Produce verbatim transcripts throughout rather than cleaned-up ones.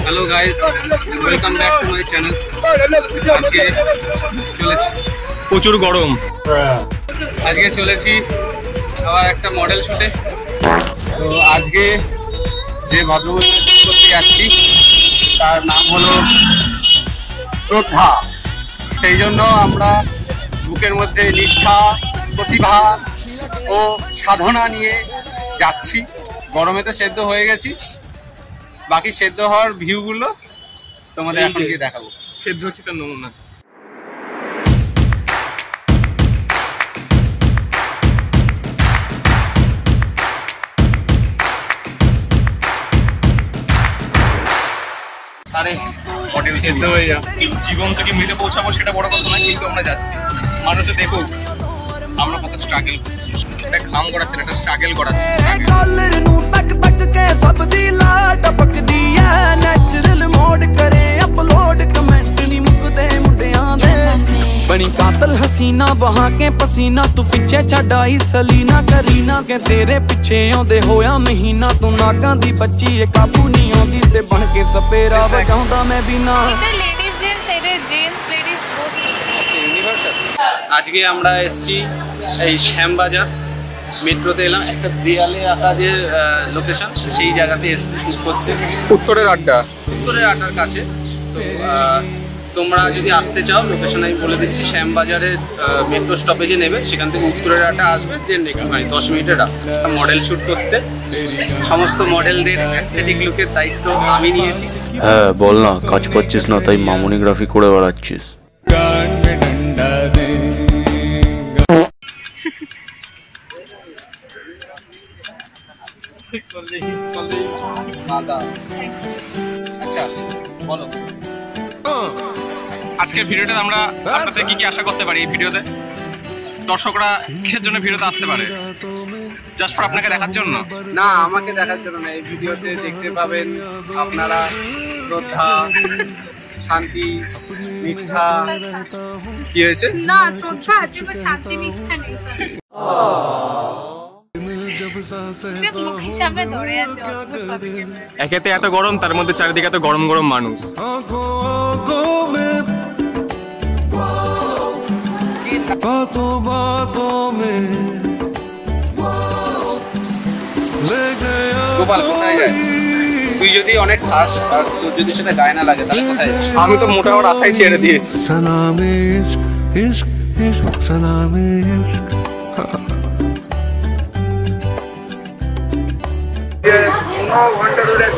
Hello guys, welcome back to my channel. আজকে চলেছি প্রচুর গরম, আজকে চলেছি আবার একটা মডেল শুটে। তো আজকে যে ভদ্রমহিলা শুট করতে যাচ্ছি তার নাম হলো শ্রদ্ধা। সেই জন্য আমরা বুকের মধ্যে নিষ্ঠা, প্রতিভা ও সাধনা নিয়ে যাচ্ছি। গরমে তো সেদ্ধ হয়ে গেছি, বাকি সেদ্ধ হওয়ার ভিউগুলো তোমাদের এখন গিয়ে দেখাবো। সেদ্ধ হচ্ছে তার নমুনা। আরে মডেল সেদ্ধ হয়ে যা, জীবন থেকে মৃতে পৌঁছাবো সেটা বড় কথা না, কিন্তু আমরা যাচ্ছি। মানুষে দেখুক আমরা কত স্ট্রাগল করছি। একটা ঘাম করাচ্ছে, একটা স্ট্রাগল করাচ্ছে। ਸਭ ਦੀ ਲਾ ਟਪਕਦੀ ਐ ਨੈਚੁਰਲ ਮੋਡ ਕਰੇ ਅਪਲੋਡ ਕਮੈਂਟ ਨਹੀਂ ਮੁੱਕਦੇ ਮੁੰਡਿਆਂ ਦੇ ਬਣੀ ਕਾਤਲ ਹਸੀਨਾ ਬਹਾ ਕੇ ਪਸੀਨਾ ਤੂੰ ਪਿੱਛੇ ਛੱਡ ਆਈ ਸਲੀਨਾ ਕਰੀਨਾ ਕਿ ਤੇਰੇ ਪਿੱਛੇ ਆਉਂਦੇ ਹੋਇਆ ਮਹੀਨਾ ਤੂੰ ਨਾਗਾਂ ਦੀ ਬੱਚੀ ਏ ਕਾਬੂ ਨਹੀਂ ਆਉਂਦੀ ਤੇ ਬਣ ਕੇ ਸਪੇਰਾ ਵਜਾਉਂਦਾ ਮੈਂ ਬਿਨਾ লেডিস জেন্টস এর জেন্টস লেডিস বোথ। আচ্ছা, ইউনিভার্সাল। আজকে আমরা এসেছি এই শ্যামবাজার মেট্রোতে এলাম, একটা দেয়ালে আঁকা যে লোকেশন সেই জায়গাতে এসেছি শুট করতে। উত্তরের আড্ডা, উত্তরের আড্ডার কাছে। তো তোমরা যদি আসতে চাও লোকেশন আমি বলে দিচ্ছি। শ্যামবাজারের মেট্রো স্টপেজে নেবে, সেখান থেকে উত্তরের আড্ডা আসবে, দেন একটুখানি দশ মিনিটের রাস্তা। মডেল শুট করতে সমস্ত মডেলদের অ্যাস্থেটিক লুকের দায়িত্ব আমি নিয়েছি। হ্যাঁ বল না, কাজ করছিস না তাই মামনিগ্রাফি করে বেড়াচ্ছিস। আচ্ছা বলো, আজকের ভিডিওতে আমরা আপনাদের কি কি আশা করতে পারি? এই ভিডিওতে দর্শকরা কিসের জন্য ভিডিওতে আসতে পারে? জাস্ট ফর আপনাকে দেখার জন্য? না, আমাকে দেখার জন্য না। এই ভিডিওতে দেখতে পাবেন আপনারা শ্রদ্ধা, শান্তি, নিষ্ঠা। কি হয়েছে? না, শ্রদ্ধা আছে বাট শান্তি নিষ্ঠা নেই স্যার। একেতে এত গরম, তার মধ্যে চারিদিকে এত গরম গরম মানুষ। গোপাল কোথায় যায়? তুই যদি অনেক খাস আর তোর যদি সেটা গায়ে না লাগে তাহলে কোথায় যাস? আমি তো মোটা ওর আশাই ছেড়ে দিয়েছি। ঘন্টা ধরে একটা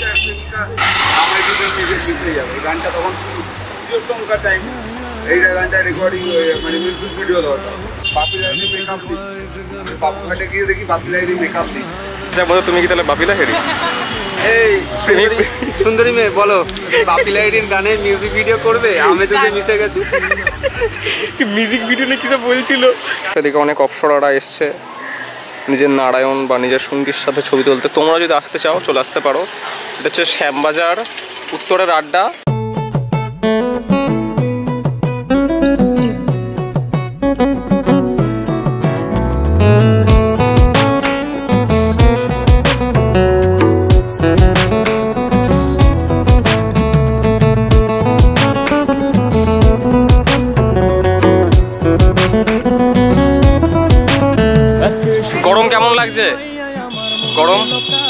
গানটা তখন টাইম, এইটা গানটা রেকর্ডিং মানে মিউজিক ভিডিও দরকার। বাপি লাইরি মেকআপ দিচ্ছে, বাপুঘাটে গিয়ে দেখি বাপি লাইরি মেকআপ দিচ্ছে। আচ্ছা বলো, তুমি কি তাহলে বাপি লাইরি? এই সুন্দরী মেয়ে বলো, বাপি লাইরির গানে মিউজিক ভিডিও করবে? আমি তো মিশে গেছি। মিউজিক ভিডিও নিয়ে কিছু বলছিল। এদিকে অনেক অপসরারা এসছে নিজের নারায়ণ বা নিজের সঙ্গীর সাথে ছবি তুলতে। তোমরা যদি আসতে চাও চলে আসতে পারো। এটা হচ্ছে শ্যামবাজার উত্তরের আড্ডা। গরম কেমন লাগছে? গরম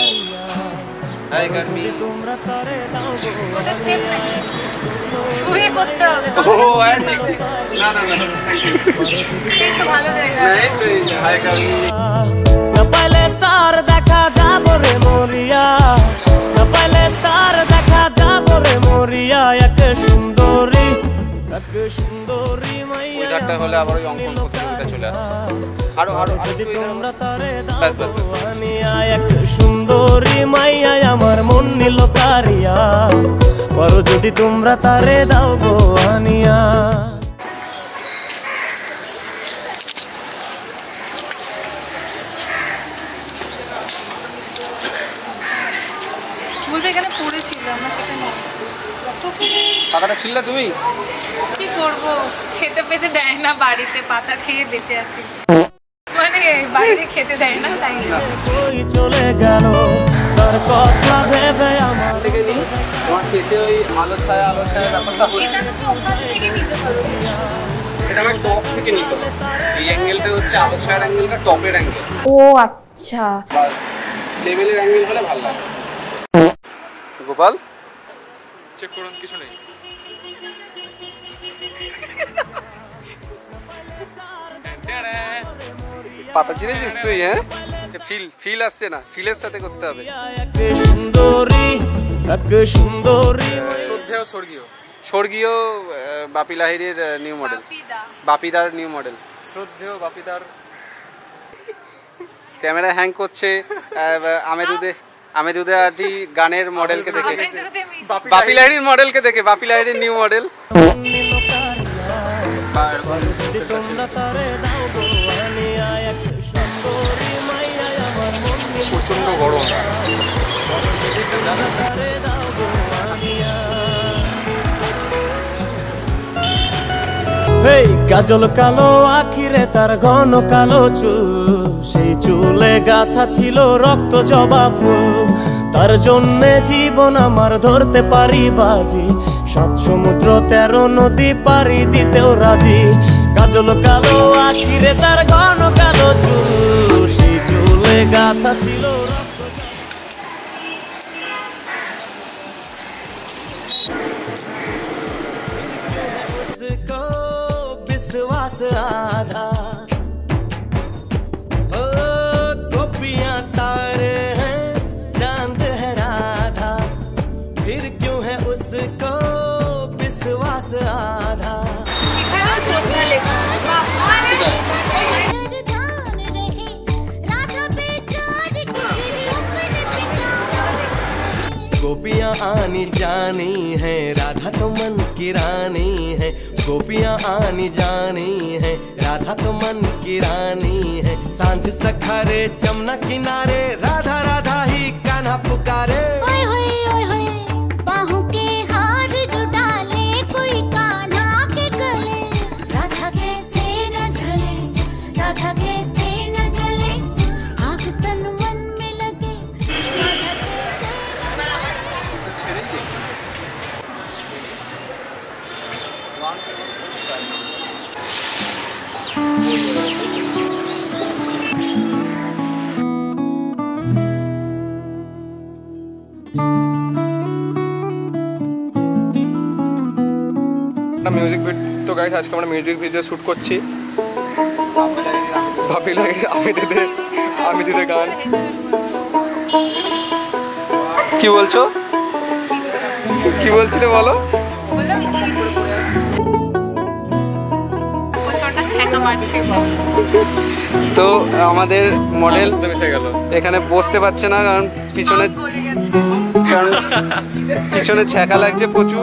পাইলে তার দেখা যাব রে মরিয়া, পাইলে তার দেখা যাব রে মরিয়া। এক সুন্দরী এক সুন্দরী মাইয়া হলে আবার ওই অঙ্কন প্রতিযোগিতা চলে আসছে। আরো আরো যদি তোমরা তারে দাও আনিয়া, এক সুন্দরী মাইয়া আমার মন নিল কারিয়া, পর যদি তোমরা তারে দাও গো আনিয়া। বলবে এখানে পড়েছিল, আমরা সেটা নিয়েছি। পাতাটা ছিললে তুমি? কি করব, খেতে পেতে দেয় না বাড়িতে, পাতা খেয়ে বেঁচে আছি। মানে বাইরে খেতে দেয় না তাই চলে গেল তার কথা ভেবে আমার থেকে নি। তোমার কেসে ওই আলো ছায়া আলো ছায়া ব্যাপারটা হচ্ছে এটা আমার টপ থেকে নিতে হবে এই অ্যাঙ্গেলটা হচ্ছে আলো ছায়ার অ্যাঙ্গেলটা টপের অ্যাঙ্গেল ও আচ্ছা লেভেলের অ্যাঙ্গেল হলে ভালো লাগে গোপাল চেক করুন কিছু নেই পাতা চিনেছিস তুই হ্যাঁ ফিল ফিল আসছে না ফিলের সাথে করতে হবে শ্রদ্ধেয় স্বর্গীয় স্বর্গীয় বাপি লাহিড়ির নিউ মডেল বাপিদার নিউ মডেল শ্রদ্ধেয় বাপিদার ক্যামেরা হ্যাং করছে আমেরুদে আমেরুদে আটি গানের মডেলকে দেখে বাপি লাহিড়ির মডেলকে দেখে বাপি লাহিড়ির নিউ মডেল প্রচন্ড গরম হেই কাজল কালো আখিরে তার ঘন কালো চুল সেই চুলে গাথা ছিল রক্ত জবা ফুল তার জন্যে জীবন আমার ধরতে পারি বাজি সাত সমুদ্র তেরো নদী পারি দিতেও রাজি কাজল কালো আখিরে তার ঘন কালো চুল সেই চুলে গাথা ছিল विश्वास आधा ओ गोपियां तारे हैं चांद है राधा फिर क्यों है उसको विश्वास आधा गोपियां आनी जानी है राधा तो मन की रानी है गोपियां आनी जानी है राधा तो मन की रानी है सांझ सखारे जमुना किनारे राधा राधा ही कान्हा पुकारे ओए होए ओए होए बाहों के हार जो डाले कोई कान्हा के गले राधा कैसे न जले राधा कैसे न जले आग तन मन में लगे राधा कैसे न जले মিউজিক ভিডিও তো গাইস আজকে আমরা মিউজিক ভিডিও শুট করছি বাপি লাহিড়ি আমি দিতে আমি দিতে গান কি বলছো কি বলছিলে বলো তো আমাদের মডেল এখানে বসতে পারছে না কারণ পিছনে কারণ পিছনে ছ্যাঁকা লাগছে প্রচুর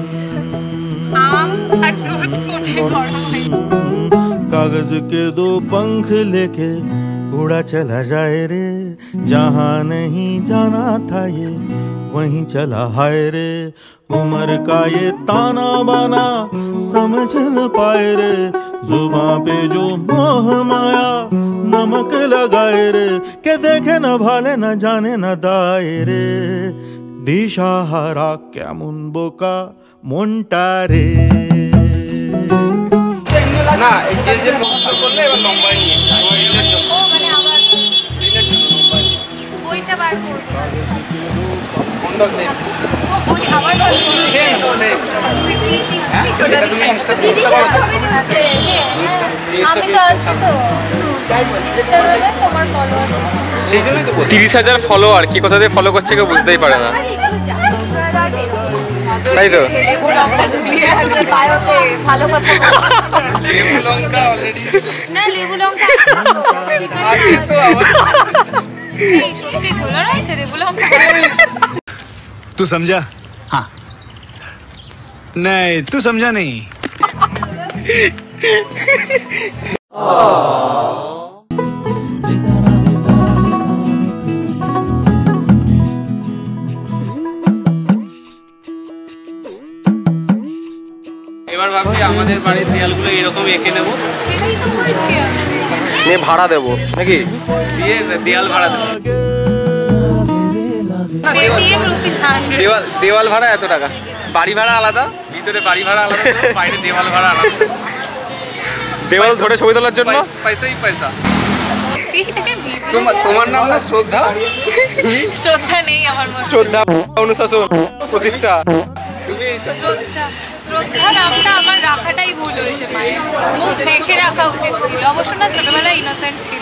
कागज के दो पंख लेके उड़ा चला जाए रे जहाँ नहीं जाना था ये वहीं चला हाय रे उम्र का ये ताना बाना समझ न पाए रे जुबां पे जो मोह माया नमक लगाए रे के देखे न भाले न जाने न दाए रे दिशा हारा क्या मुन बोका মনটা রে না এই যে যে প্রশ্ন করলে এবার লম্বাই নিয়ে রিলের জন্য ও মানে আবার রিলের জন্য লম্বাই বইটা বার করব কোনটা সেম ওই আবার সেম সেম এটা তুমি ইনস্টা ইনস্টা করো আমি তো আছি তো ইনস্টাগ্রামে তোমার ফলোয়ার সেই জন্যই তো তিরিশ হাজার ফলোয়ার কি কোথা থেকে ফলো করছে কেউ বুঝতেই পারে না তাই তো লেবু লঙ্কা ঝুলিয়ে আছে বায়োতে ভালো কথা লেবু লঙ্কা অলরেডি না লেবু লঙ্কা আছে তো আমার এই সত্যি ঝোলা আছে লেবু লঙ্কা तू समझा हाँ नहीं तू समझा नहीं এবার ভাবছি আমাদের বাড়ির দেয়ালগুলো এরকম এঁকে নেব নিয়ে ভাড়া দেবো নাকি দিয়ে দেয়াল ভাড়া দেবো পেটিএম রুপিস হান্ড্রেড। দেওয়াল দেওয়াল ভাড়া এত টাকা, বাড়ি ভাড়া আলাদা, ভিতরে বাড়ি ভাড়া আলাদা, বাইরে দেওয়াল ভাড়া আলাদা। দেওয়াল ধরে ছবি তোলার জন্য পয়সাই পয়সা। তোমার নাম না শ্রদ্ধা? শ্রদ্ধা নেই আমার মনে। শ্রদ্ধা অনুশাসন প্রতিষ্ঠা। শ্রদ্ধা নামটা আমার রাখাটাই ভুল হয়েছে, মায়ের মুখ দেখে রাখা উচিত ছিল। অবশ্য না, ছোটবেলায় ইনোসেন্ট ছিল।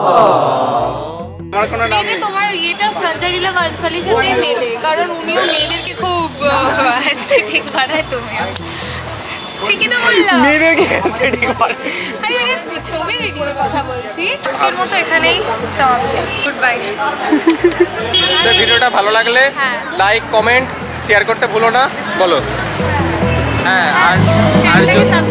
আমার কোনো নাম নেই। তোমার ইয়েটা সঞ্জয় লীলা বানসালির সাথে মেলে, কারণ উনিও মেয়েদেরকে খুব অ্যাস্থেটিক বানায়। তুমি ঠিকই তো বললাম, মেয়েদেরকে অ্যাস্থেটিক বানায়। আমি মানে ছবি ভিডিওর কথা বলছি। আজকের মতো এখানেই সমাপ্ত। Good bye. তো ভিডিওটা ভালো লাগলে লাইক কমেন্ট শেয়ার করতে ভুলো না। বলো। হ্যাঁ, আর চ্যানেলটাকে